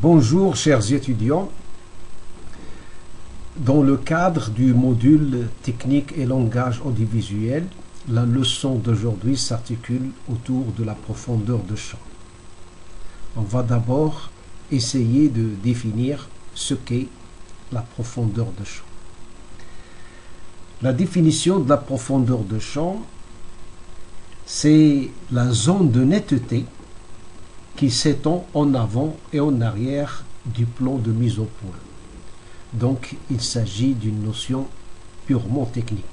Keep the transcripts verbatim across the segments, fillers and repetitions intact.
Bonjour chers étudiants, dans le cadre du module technique et langage audiovisuel, la leçon d'aujourd'hui s'articule autour de la profondeur de champ. On va d'abord essayer de définir ce qu'est la profondeur de champ. La définition de la profondeur de champ, c'est la zone de netteté qui s'étend en avant et en arrière du plan de mise au point. Donc, il s'agit d'une notion purement technique.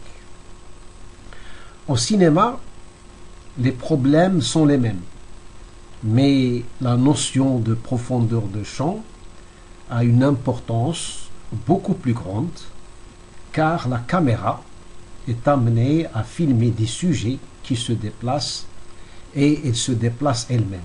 Au cinéma, les problèmes sont les mêmes, mais la notion de profondeur de champ a une importance beaucoup plus grande, car la caméra est amenée à filmer des sujets qui se déplacent et elle se déplace elle-même.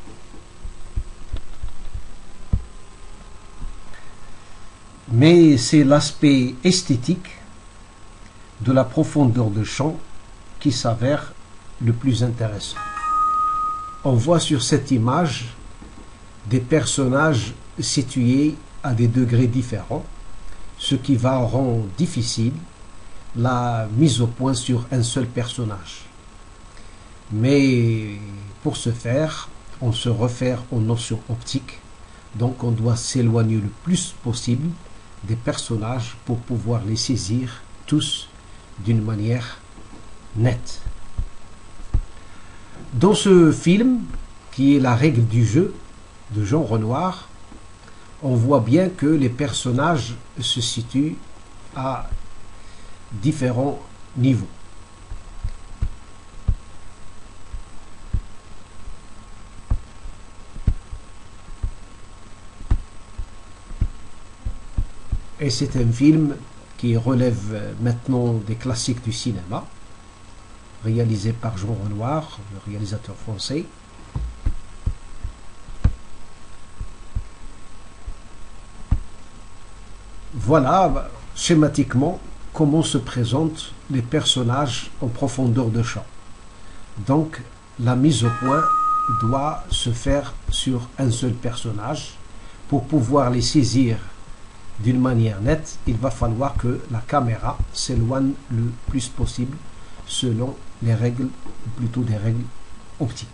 Mais c'est l'aspect esthétique de la profondeur de champ qui s'avère le plus intéressant. On voit sur cette image des personnages situés à des degrés différents, ce qui va rendre difficile la mise au point sur un seul personnage. Mais pour ce faire, on se réfère aux notions optiques, donc on doit s'éloigner le plus possible des personnages pour pouvoir les saisir tous d'une manière nette. Dans ce film, qui est La règle du jeu de Jean Renoir, on voit bien que les personnages se situent à différents niveaux. Et c'est un film qui relève maintenant des classiques du cinéma, réalisé par Jean Renoir, le réalisateur français. Voilà schématiquement comment se présentent les personnages en profondeur de champ. Donc la mise au point doit se faire sur un seul personnage. Pour pouvoir les saisir d'une manière nette, il va falloir que la caméra s'éloigne le plus possible selon les règles, ou plutôt des règles optiques.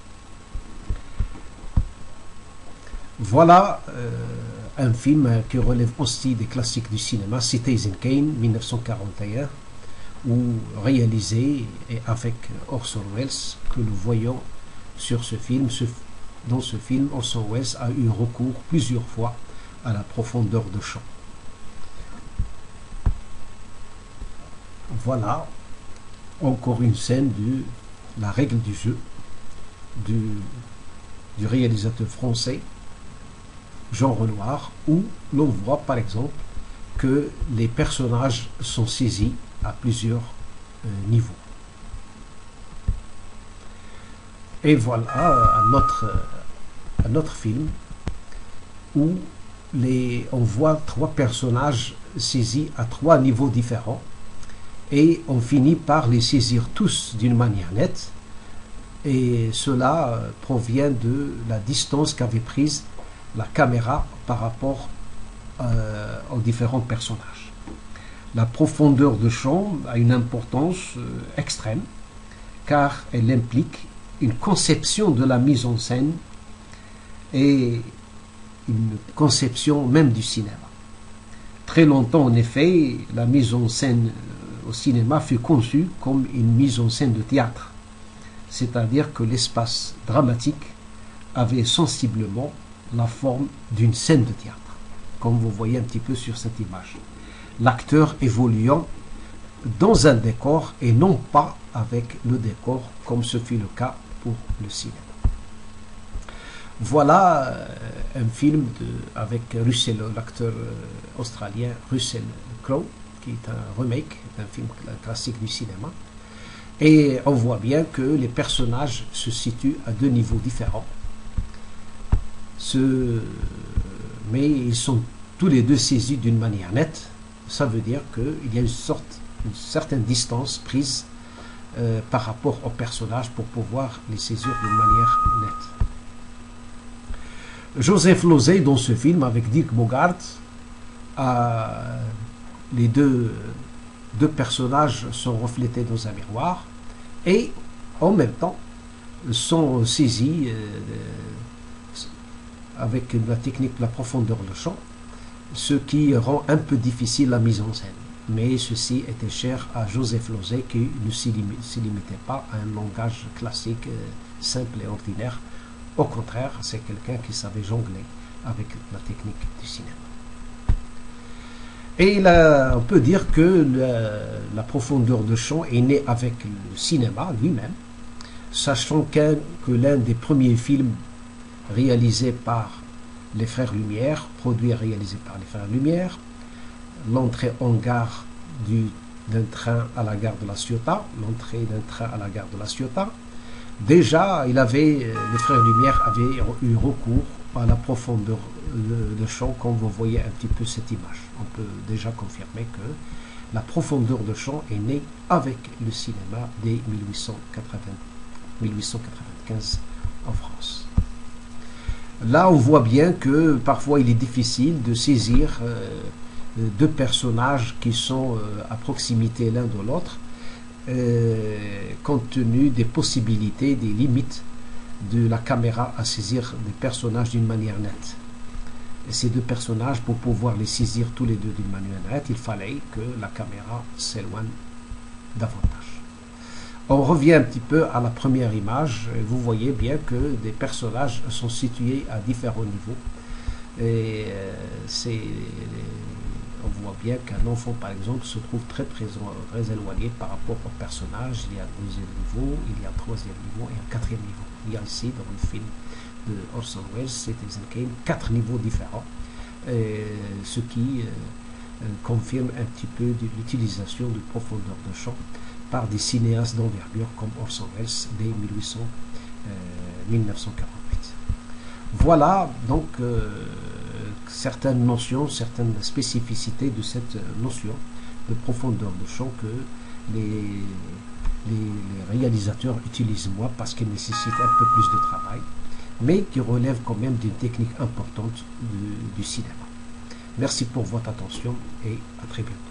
Voilà euh, un film qui relève aussi des classiques du cinéma, Citizen Kane, mille neuf cent quarante et un, où réalisé et avec Orson Welles, que nous voyons sur ce film. Ce, dans ce film, Orson Welles a eu recours plusieurs fois à la profondeur de champ. Voilà encore une scène de La règle du jeu du, du réalisateur français Jean Renoir, où l'on voit par exemple que les personnages sont saisis à plusieurs euh, niveaux. Et voilà un autre, un autre film où Les, on voit trois personnages saisis à trois niveaux différents et on finit par les saisir tous d'une manière nette, et cela provient de la distance qu'avait prise la caméra par rapport euh, aux différents personnages. La profondeur de champ a une importance euh, extrême, car elle implique une conception de la mise en scène et une conception même du cinéma. Très longtemps, en effet, la mise en scène au cinéma fut conçue comme une mise en scène de théâtre, c'est-à-dire que l'espace dramatique avait sensiblement la forme d'une scène de théâtre, comme vous voyez un petit peu sur cette image. L'acteur évoluant dans un décor et non pas avec le décor, comme ce fut le cas pour le cinéma. Voilà euh, un film de, avec Russell, l'acteur euh, australien Russell Crowe, qui est un remake d'un film classique du cinéma. Et on voit bien que les personnages se situent à deux niveaux différents. Ce, mais ils sont tous les deux saisis d'une manière nette. Ça veut dire qu'il y a une, sorte, une certaine distance prise euh, par rapport aux personnages pour pouvoir les saisir d'une manière nette. Joseph Losey, dans ce film, avec Dirk Bogarde, a, les deux, deux personnages sont reflétés dans un miroir et en même temps sont saisis euh, avec la technique de la profondeur de champ, ce qui rend un peu difficile la mise en scène. Mais ceci était cher à Joseph Losey, qui ne s'y limitait pas à un langage classique, euh, simple et ordinaire. Au contraire, c'est quelqu'un qui savait jongler avec la technique du cinéma. Et là, on peut dire que la, la profondeur de champ est née avec le cinéma lui-même, sachant qu'un, que l'un des premiers films réalisés par les Frères Lumière, produit et réalisé par les Frères Lumière, l'entrée en gare du, d'un train à la gare de La Ciotat, l'entrée d'un train à la gare de La Ciotat, déjà, il avait, les Frères Lumière avaient eu recours à la profondeur de, de champ, comme vous voyez un petit peu cette image. On peut déjà confirmer que la profondeur de champ est née avec le cinéma dès mille huit cent quatre-vingt-quinze en France. Là, on voit bien que parfois il est difficile de saisir euh, deux personnages qui sont euh, à proximité l'un de l'autre, euh, compte tenu des possibilités, des limites de la caméra à saisir des personnages d'une manière nette. Et ces deux personnages, pour pouvoir les saisir tous les deux d'une manière nette, il fallait que la caméra s'éloigne davantage. On revient un petit peu à la première image. Vous voyez bien que des personnages sont situés à différents niveaux. Et euh, c'est, on voit bien qu'un enfant, par exemple, se trouve très présent, très éloigné par rapport au personnage. Il y a un deuxième niveau, il y a un troisième niveau et un quatrième niveau. Il y a ici, dans le film de Orson Welles, Citizen Kane, quatre niveaux différents, euh, ce qui euh, confirme un petit peu de l'utilisation de profondeur de champ par des cinéastes d'envergure comme Orson Welles dès mille neuf cent quarante-huit. Voilà donc euh, certaines notions, certaines spécificités de cette notion de profondeur de champ que les, les, les réalisateurs utilisent moins parce qu'elles nécessitent un peu plus de travail, mais qui relèvent quand même d'une technique importante du, du cinéma. Merci pour votre attention et à très bientôt.